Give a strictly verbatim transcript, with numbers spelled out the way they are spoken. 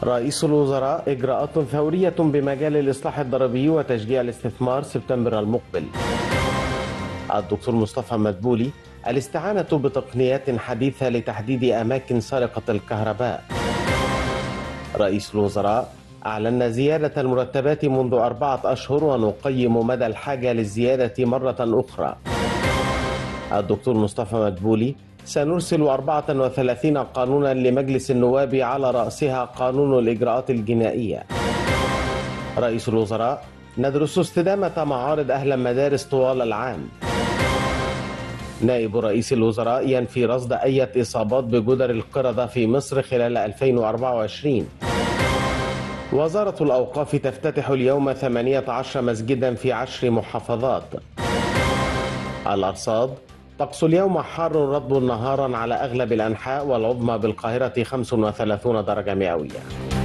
رئيس الوزراء إجراءات فورية بمجال الإصلاح الضريبي وتشجيع الاستثمار سبتمبر المقبل. الدكتور مصطفى مدبولي: الاستعانة بتقنيات حديثة لتحديد أماكن سرقة الكهرباء. رئيس الوزراء: أعلن زيادة المرتبات منذ أربعة أشهر ونقيم مدى الحاجة للزيادة مرة أخرى. الدكتور مصطفى مدبولي: سنرسل أربعة وثلاثين قانونا لمجلس النواب على رأسها قانون الإجراءات الجنائية. رئيس الوزراء: ندرس استدامة معارض أهل المدارس طوال العام. نائب رئيس الوزراء ينفي رصد أي إصابات بجدر القردة في مصر خلال ألفين وأربعة وعشرين. وزارة الأوقاف تفتتح اليوم ثمانية عشر مسجدا في عشر محافظات. الأرصاد: طقس اليوم حار رطب نهارا على أغلب الأنحاء والعظمى بالقاهرة خمسة وثلاثين درجة مئوية.